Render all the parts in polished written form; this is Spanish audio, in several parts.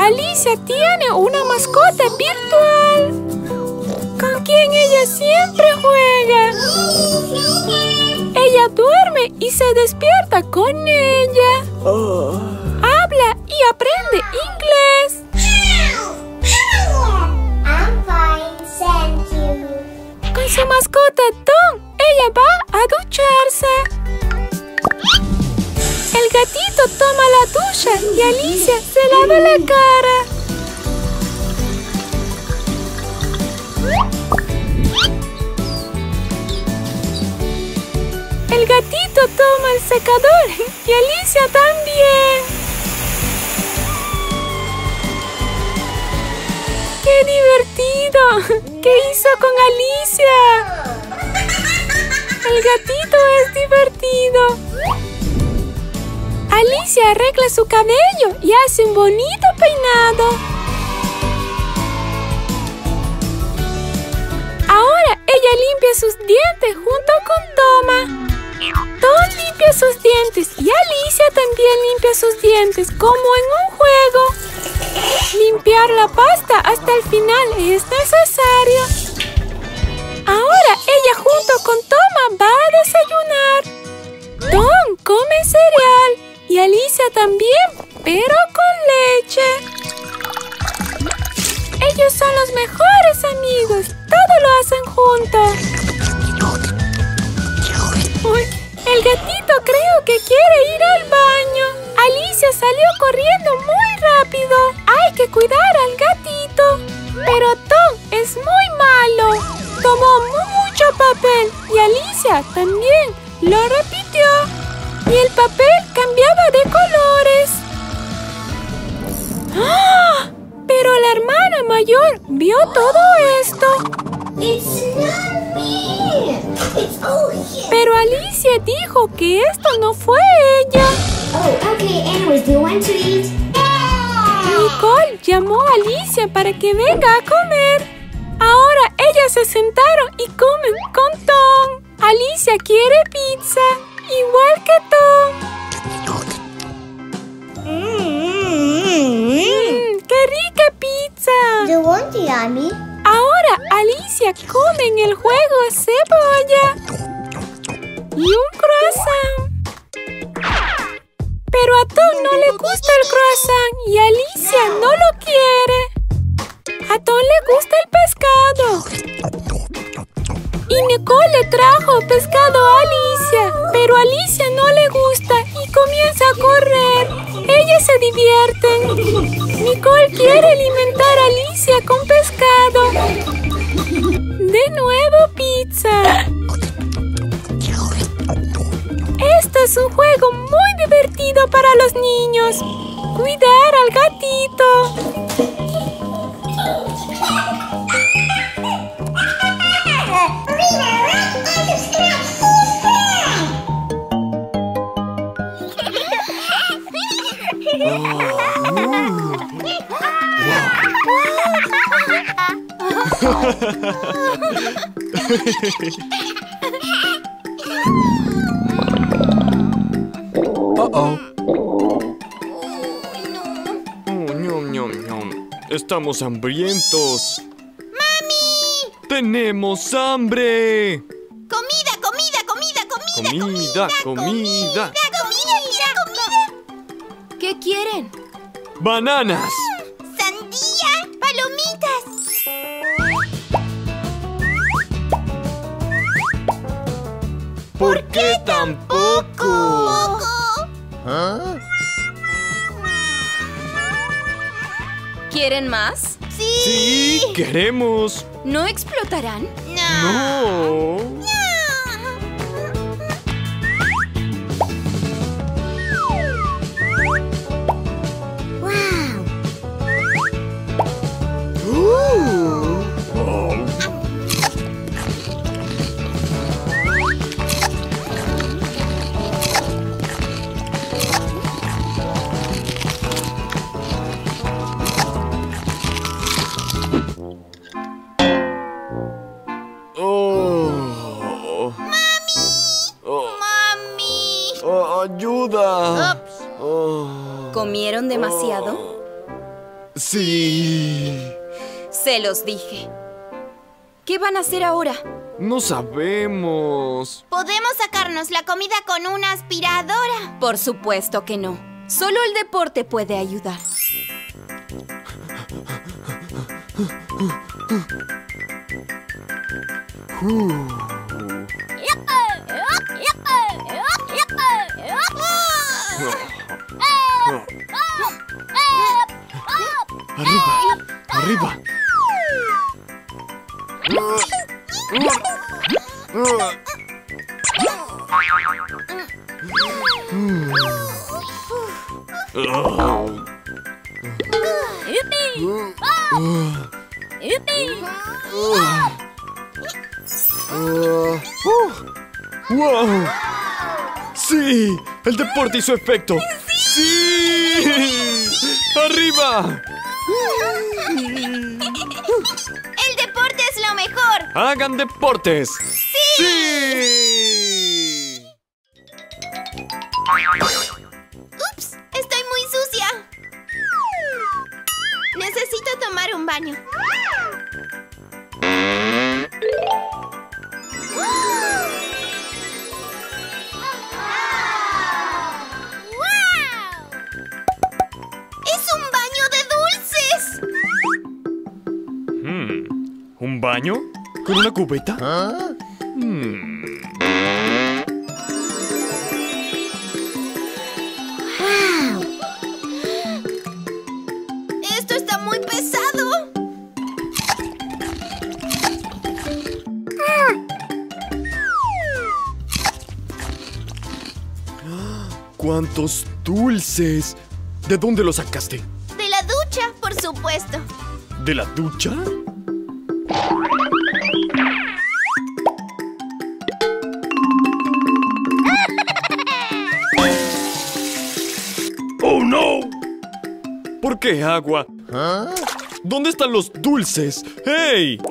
Alicia tiene una mascota virtual con quien ella siempre juega. Ella duerme y se despierta con ella. Habla y aprende inglés. I'm fine, thank you. Con su mascota Tom, ella va a ducharse. El gatito toma la ducha y Alicia se lava la cara. El gatito toma el secador y Alicia también. ¡Qué divertido! ¿Qué hizo con Alicia? El gatito es divertido. Alicia arregla su cabello y hace un bonito peinado. Ahora ella limpia sus dientes junto con Toma. Tom limpia sus dientes y Alicia también limpia sus dientes, como en un juego. Limpiar la pasta hasta el final es necesario. Ahora ella junto con Toma va a desayunar. Tom come cereal y Alicia también, pero con leche. Ellos son los mejores amigos, todo lo hacen juntos. Uy, el gatito creo que quiere ir al baño. Alicia salió corriendo muy rápido. Hay que cuidar al gatito. Pero Tom es muy malo. Tomó mucho papel y Alicia también lo repitió. Y el papel cambiaba de colores. ¡Ah! Pero la hermana mayor vio todo esto. Pero Alicia dijo que esto no fue ella. Nicole llamó a Alicia para que venga a comer. Ahora ellas se sentaron y comen con Tom. Alicia quiere pizza, igual que Tom. ¡Qué rica pizza! You want yummy? Ahora Alicia come en el juego cebolla y un croissant. Pero a Tom no le gusta el croissant y Alicia no lo quiere. A Tom le gusta el pescado. Y Nicole le trajo pescado a Alicia, pero a Alicia no le gusta y comienza a correr. Ellas se divierten. Nicole quiere alimentar a Alicia con pescado. De nuevo pizza. Esto es un juego muy divertido para los niños. Cuidar al gatito. Estamos hambrientos. ¡Mami! ¡Tenemos hambre! ¡Comida, comida, comida, comida! ¡Comida, comida! ¿Qué quieren? ¡Bananas! ¡Sandía! ¡Palomitas! ¿Por qué tampoco? ¿Ah? ¿Quieren más? ¡Sí! ¡Queremos! ¿No explotarán? ¡No! ¿Comieron demasiado? Sí. Se los dije. ¿Qué van a hacer ahora? No sabemos. ¿Podemos sacarnos la comida con una aspiradora? Por supuesto que no. Solo el deporte puede ayudar. Arriba, arriba. ¡Wow! ¡Sí! ¡El deporte hizo efecto! ¡Sí! ¡Arriba! ¡El deporte es lo mejor! ¡Hagan deportes! ¡Sí! ¡Ups! ¡Estoy muy sucia! Necesito tomar un baño. ¡Es un baño de dulces! ¿Un baño? ¿Con una cubeta? ¡Esto está muy pesado! ¡Cuántos dulces! ¿De dónde los sacaste? De la ducha, por supuesto. ¿De la ducha? ¡Oh, no! ¿Por qué agua? ¿Dónde están los dulces? ¡Hey!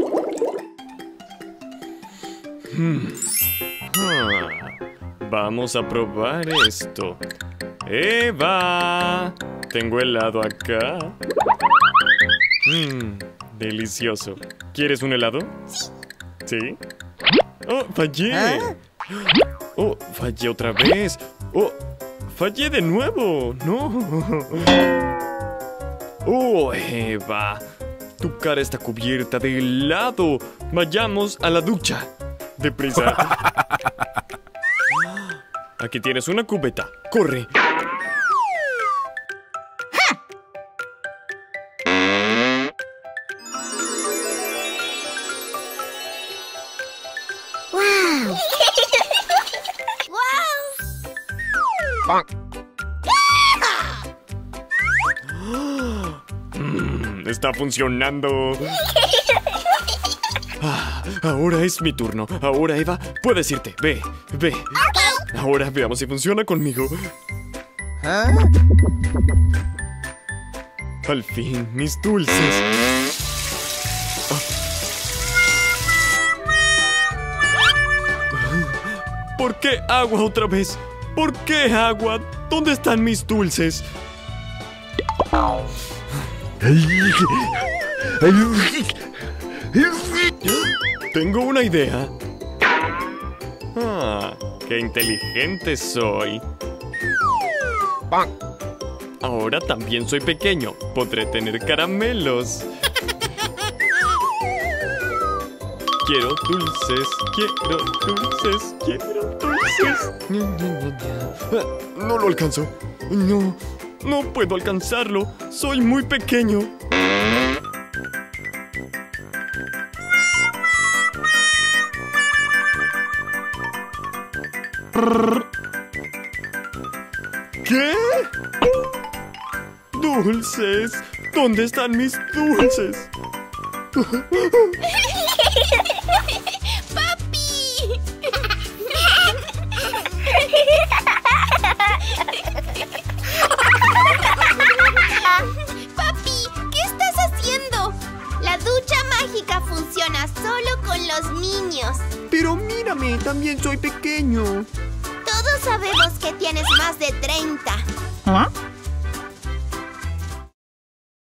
Vamos a probar esto. ¡Eva! Tengo helado acá. Delicioso. ¿Quieres un helado? ¿Sí? ¡Oh, fallé! ¡Oh, fallé otra vez! ¡Oh, fallé de nuevo! ¡No! ¡Oh, Eva! Tu cara está cubierta de helado. Vayamos a la ducha. ¡Deprisa! Aquí tienes una cubeta. ¡Corre! Está funcionando. Ahora es mi turno. Ahora, Eva, puedes irte. Ve, ve. Ahora veamos si funciona conmigo. Al fin, mis dulces. ¿Por qué agua otra vez? ¿Por qué agua? ¿Dónde están mis dulces? Tengo una idea. ¡Qué inteligente soy! Ahora también soy pequeño. Podré tener caramelos. Quiero dulces, quiero dulces, quiero dulces. No lo alcanzo. No, no puedo alcanzarlo. Soy muy pequeño. ¿Qué? ¿Dulces? ¿Dónde están mis dulces? ¡Papi! ¡Papi! ¿Qué estás haciendo? La ducha mágica funciona solo con los niños. Pero mírame, también soy pequeño. Todos sabemos que tienes más de 30.